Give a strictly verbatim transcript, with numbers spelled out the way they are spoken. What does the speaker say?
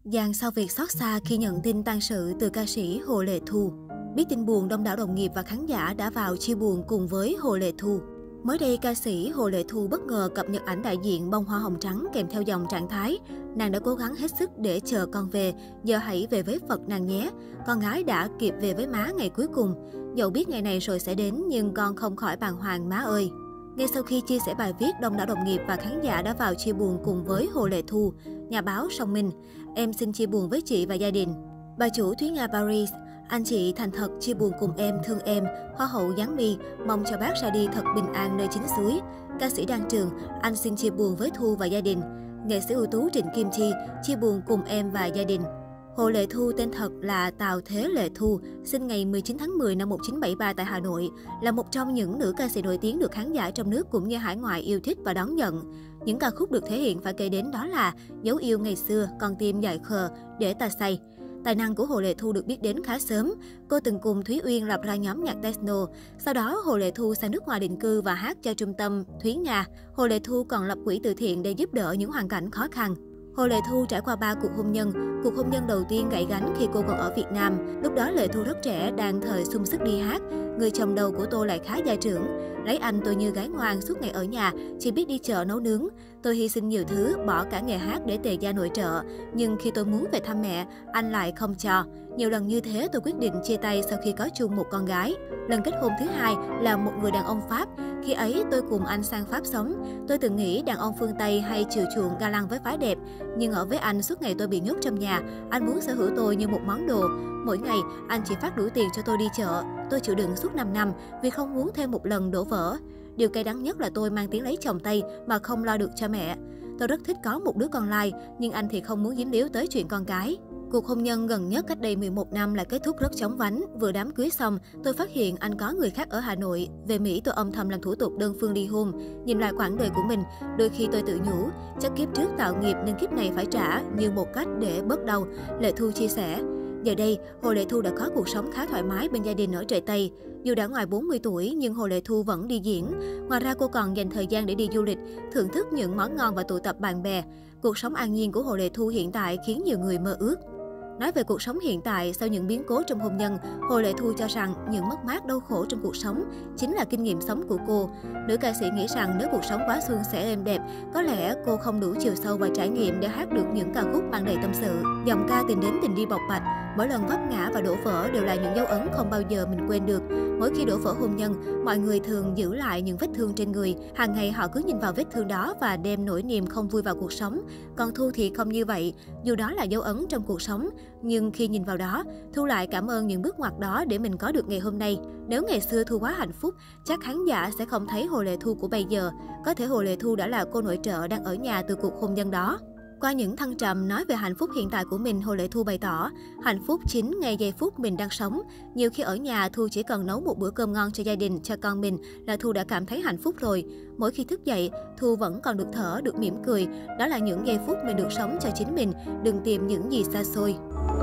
Giang sau việc xót xa khi nhận tin tang sự từ ca sĩ Hồ Lệ Thu. Biết tin buồn, đông đảo đồng nghiệp và khán giả đã vào chia buồn cùng với Hồ Lệ Thu. Mới đây, ca sĩ Hồ Lệ Thu bất ngờ cập nhật ảnh đại diện bông hoa hồng trắng kèm theo dòng trạng thái: nàng đã cố gắng hết sức để chờ con về, giờ hãy về với Phật nàng nhé. Con gái đã kịp về với má ngày cuối cùng. Dẫu biết ngày này rồi sẽ đến nhưng con không khỏi bàng hoàng má ơi. Ngay sau khi chia sẻ bài viết, đông đảo đồng nghiệp và khán giả đã vào chia buồn cùng với Hồ Lệ Thu. Nhà báo Song Minh: em xin chia buồn với chị và gia đình. Bà chủ Thúy Nga Paris: anh chị thành thật chia buồn cùng em, thương em. Hoa hậu Giáng My: mong cho bác ra đi thật bình an nơi chín suối. Ca sĩ Đan Trường: anh xin chia buồn với Thu và gia đình. Nghệ sĩ ưu tú Trịnh Kim Chi: chia buồn cùng em và gia đình. Hồ Lệ Thu tên thật là Tào Thế Lệ Thu, sinh ngày mười chín tháng mười năm một nghìn chín trăm bảy mươi ba tại Hà Nội, là một trong những nữ ca sĩ nổi tiếng được khán giả trong nước cũng như hải ngoại yêu thích và đón nhận. Những ca khúc được thể hiện phải kể đến đó là Dấu yêu ngày xưa, Con tim dại khờ, Để ta say. Tài năng của Hồ Lệ Thu được biết đến khá sớm. Cô từng cùng Thúy Uyên lập ra nhóm nhạc techno. Sau đó, Hồ Lệ Thu sang nước ngoài định cư và hát cho trung tâm Thúy Nga. Hồ Lệ Thu còn lập quỹ từ thiện để giúp đỡ những hoàn cảnh khó khăn. Hồ Lệ Thu trải qua ba cuộc hôn nhân. Cuộc hôn nhân đầu tiên gãy gánh khi cô còn ở Việt Nam. Lúc đó Lệ Thu rất trẻ, đang thời sung sức đi hát. Người chồng đầu của tôi lại khá gia trưởng. Lấy anh tôi như gái ngoan, suốt ngày ở nhà, chỉ biết đi chợ nấu nướng. Tôi hy sinh nhiều thứ, bỏ cả nghề hát để tề gia nội trợ. Nhưng khi tôi muốn về thăm mẹ, anh lại không cho. Nhiều lần như thế tôi quyết định chia tay sau khi có chung một con gái. Lần kết hôn thứ hai là một người đàn ông Pháp. Khi ấy tôi cùng anh sang Pháp sống. Tôi từng nghĩ đàn ông phương Tây hay chiều chuộng ga lăng với phái đẹp. Nhưng ở với anh suốt ngày tôi bị nhốt trong nhà. Anh muốn sở hữu tôi như một món đồ. Mỗi ngày anh chỉ phát đủ tiền cho tôi đi chợ. Tôi chịu đựng suốt năm năm vì không muốn thêm một lần đổ vỡ. Điều cay đắng nhất là tôi mang tiếng lấy chồng Tây mà không lo được cho mẹ. Tôi rất thích có một đứa con lai, nhưng anh thì không muốn dính líu tới chuyện con cái. Cuộc hôn nhân gần nhất cách đây mười một năm lại kết thúc rất chóng vánh. Vừa đám cưới xong, tôi phát hiện anh có người khác ở Hà Nội. Về Mỹ, tôi âm thầm làm thủ tục đơn phương ly hôn. Nhìn lại quãng đời của mình, đôi khi tôi tự nhủ, chắc kiếp trước tạo nghiệp nên kiếp này phải trả, như một cách để bớt đau. Lệ Thu chia sẻ. Giờ đây, Hồ Lệ Thu đã có cuộc sống khá thoải mái bên gia đình ở trời Tây. Dù đã ngoài bốn mươi tuổi nhưng Hồ Lệ Thu vẫn đi diễn. Ngoài ra cô còn dành thời gian để đi du lịch, thưởng thức những món ngon và tụ tập bạn bè. Cuộc sống an nhiên của Hồ Lệ Thu hiện tại khiến nhiều người mơ ước. Nói về cuộc sống hiện tại sau những biến cố trong hôn nhân, Hồ Lệ Thu cho rằng những mất mát đau khổ trong cuộc sống chính là kinh nghiệm sống của cô. Nữ ca sĩ nghĩ rằng nếu cuộc sống quá suôn sẻ êm đẹp, có lẽ cô không đủ chiều sâu và trải nghiệm để hát được những ca khúc mang đầy tâm sự. Dòng ca Tình đến tình đi bộc bạch, mỗi lần vấp ngã và đổ vỡ đều là những dấu ấn không bao giờ mình quên được. Mỗi khi đổ vỡ hôn nhân, mọi người thường giữ lại những vết thương trên người. Hàng ngày họ cứ nhìn vào vết thương đó và đem nỗi niềm không vui vào cuộc sống. Còn Thu thì không như vậy, dù đó là dấu ấn trong cuộc sống. Nhưng khi nhìn vào đó, Thu lại cảm ơn những bước ngoặt đó để mình có được ngày hôm nay. Nếu ngày xưa Thu quá hạnh phúc, chắc khán giả sẽ không thấy Hồ Lệ Thu của bây giờ. Có thể Hồ Lệ Thu đã là cô nội trợ đang ở nhà từ cuộc hôn nhân đó. Qua những thăng trầm nói về hạnh phúc hiện tại của mình, Hồ Lệ Thu bày tỏ, hạnh phúc chính ngay giây phút mình đang sống. Nhiều khi ở nhà, Thu chỉ cần nấu một bữa cơm ngon cho gia đình, cho con mình là Thu đã cảm thấy hạnh phúc rồi. Mỗi khi thức dậy, Thu vẫn còn được thở, được mỉm cười. Đó là những giây phút mình được sống cho chính mình, đừng tìm những gì xa xôi.